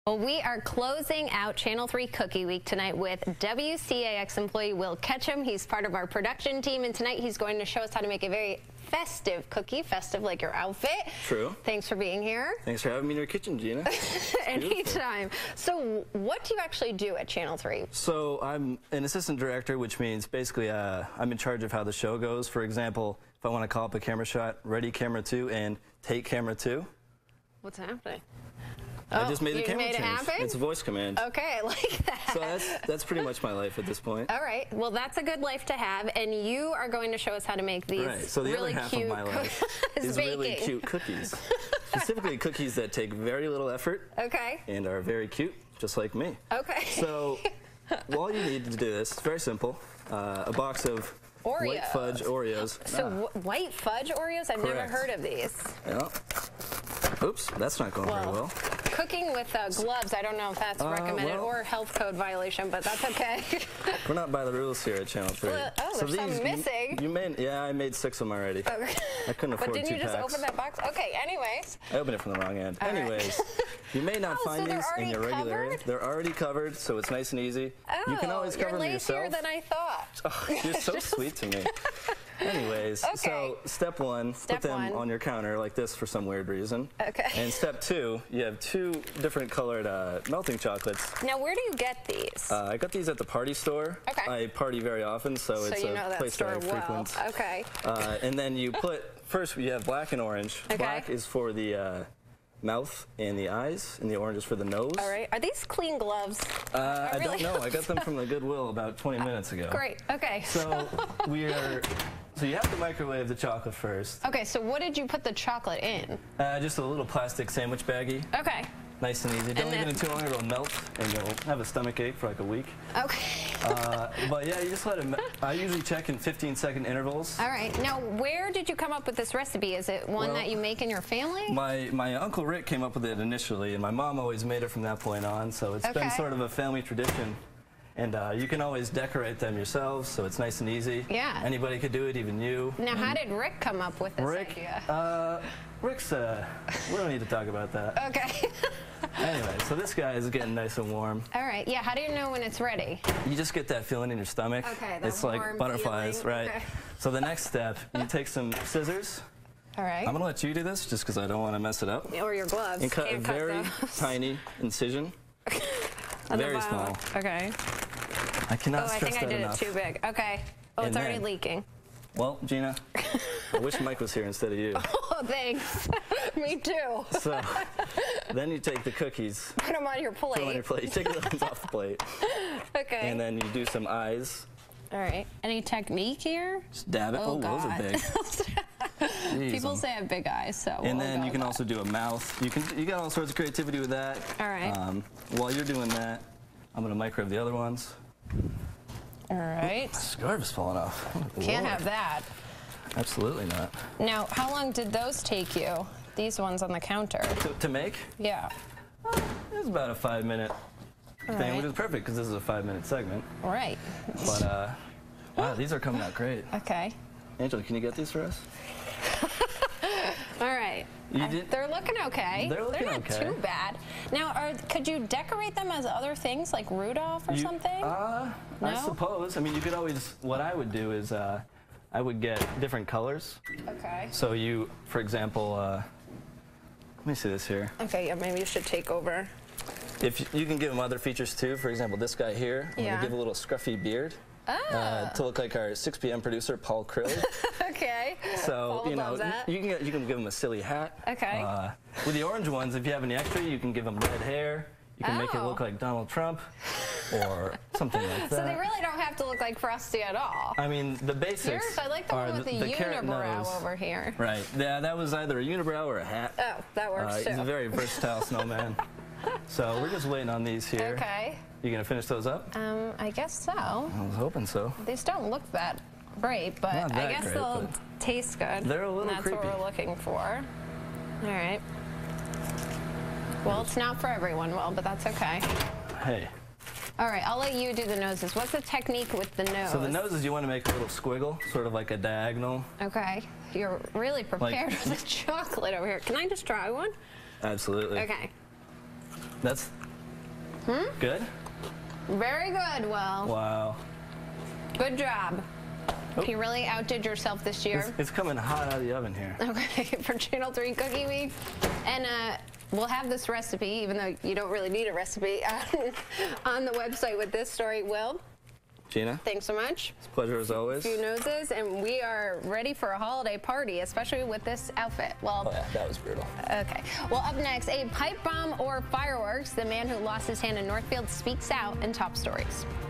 Well, we are closing out Channel 3 Cookie Week tonight with WCAX employee Will Ketchum. He's part of our production team, and tonight he's going to show us how to make a very festive cookie, festive like your outfit. True. Thanks for being here. Thanks for having me in your kitchen, Gina. Anytime. So what do you actually do at Channel 3? So I'm an assistant director, which means basically I'm in charge of how the show goes. For example, if I want to call up a camera shot, ready camera 2 and take camera 2. What's happening? I just made the camera change. Happen? It's a voice command. Okay, I like that. So that's pretty much my life at this point. All right. Well, that's a good life to have, and you are going to show us how to make these right. So the really other half cute of my life is really cute cookies. Specifically cookies that take very little effort. Okay. And are very cute, just like me. Okay. So all you need to do this, it's very simple. A box of Oreos. White fudge Oreos. So white fudge Oreos? I've never heard of these. Yeah. Oops, that's not going very well. Cooking with gloves, I don't know if that's recommended or health code violation, but that's okay. We're not by the rules here at Channel 3. Oh, so there's some missing. Yeah, I made 6 of them already. Okay. I couldn't afford 2 packs. But didn't you just open that box? Okay, anyways. I opened it from the wrong end. All anyways, right. You may not find these in your regular area. Covered? They're already covered, so it's nice and easy. Oh, you can always cover them yourself. You're lazier than I thought. Oh, you're so sweet to me. Anyways, so step 1, put them on your counter like this for some weird reason. Okay. And step 2, you have 2 different colored melting chocolates. Now, where do you get these? I got these at the party store. Okay. I party very often, so it's a place that I frequent. Okay. And then you put, first you have black and orange. Okay. Black is for the mouth and the eyes, and the orange is for the nose. All right. Are these clean gloves? I don't know. I got them from the Goodwill about 20 minutes ago. Great. Okay. So so you have to microwave the chocolate first. Okay. So what did you put the chocolate in? Just a little plastic sandwich baggie. Okay. Nice and easy. Don't leave it in too long, it'll melt, and you'll have a stomachache for like a week. Okay. But yeah, you just let it I usually check in 15-second intervals. All right. Now, where did you come up with this recipe? Is it one that you make in your family? My Uncle Rick came up with it initially, and my mom always made it from that point on, so it's been sort of a family tradition. And you can always decorate them yourselves, so it's nice and easy. Yeah. Anybody could do it, even you. Now, how did Rick come up with this idea? Rick's, we don't need to talk about that. Okay. Anyway, so this guy is getting nice and warm. All right. Yeah, how do you know when it's ready? You just get that feeling in your stomach. Okay, it's like butterflies, feeling. right? Okay. So the next step, you take some scissors. All right. I'm going to let you do this just because I don't want to mess it up. Or your gloves. And cut a very tiny incision. Very small. Okay. I cannot stress that enough. I think I did it too big. Okay. Oh, it's already leaking. Well, Gina, I wish Mike was here instead of you. Oh, thanks. Me too. So then you take the cookies. Put them on your plate. Put them on your plate. You take the ones off the plate. Okay. And then you do some eyes. All right. Any technique here? Just dab it. Oh, those are big. Jeez, people say I have big eyes, so. And then you can also do a mouth. You got all sorts of creativity with that. All right. While you're doing that, I'm going to microwave the other ones. All right. My scarf is falling off. Oh, can't have that. Absolutely not. Now, how long did those take you? These ones on the counter. To make? Yeah. It was about a 5-minute thing, which is perfect because this is a 5-minute segment. Right. But, wow, these are coming out great. Okay. Angela, can you get these for us? All right. They're looking okay. They're not too bad. Now, could you decorate them as other things, like Rudolph or something? No? I suppose. I mean, you could always, what I would do is I would get different colors. Okay. So you, for example, let me see this here. Okay, yeah, maybe you should take over. If you can give them other features too, for example, this guy here, I'm going to give a little scruffy beard. To look like our 6 p.m. producer, Paul Krill. Okay. So, you know, you can give him a silly hat. Okay. With the orange ones, if you have any extra, you can give them red hair. You can make it look like Donald Trump or something like that. So they really don't have to look like Frosty at all. I mean, the basics. Yours, I like the one with the unibrow over here. Right. Yeah, that was either a unibrow or a hat. Oh, that works too. He's a very versatile snowman. So we're just waiting on these here. Okay. You gonna finish those up? I guess so. I was hoping so. These don't look that great, but I guess they'll taste good. They're a little creepy. That's what we're looking for. All right. Well, it's not for everyone, Will, but that's okay. Hey. All right, I'll let you do the noses. What's the technique with the nose? So the noses, you want to make a little squiggle, sort of like a diagonal. Okay. You're really prepared with the chocolate over here. Can I just try one? Absolutely. Okay. That's Good? Very good, Will. Wow. Good job. Oh. You really outdid yourself this year. It's coming hot out of the oven here. Okay, for Channel 3 Cookie Week. And we'll have this recipe, even though you don't really need a recipe, on the website with this story. Will? Gina? Thanks so much. It's a pleasure as always. A few noses, and we are ready for a holiday party, especially with this outfit. Well, oh yeah, that was brutal. Okay. Well, up next, a pipe bomb or fireworks. The man who lost his hand in Northfield speaks out in Top Stories.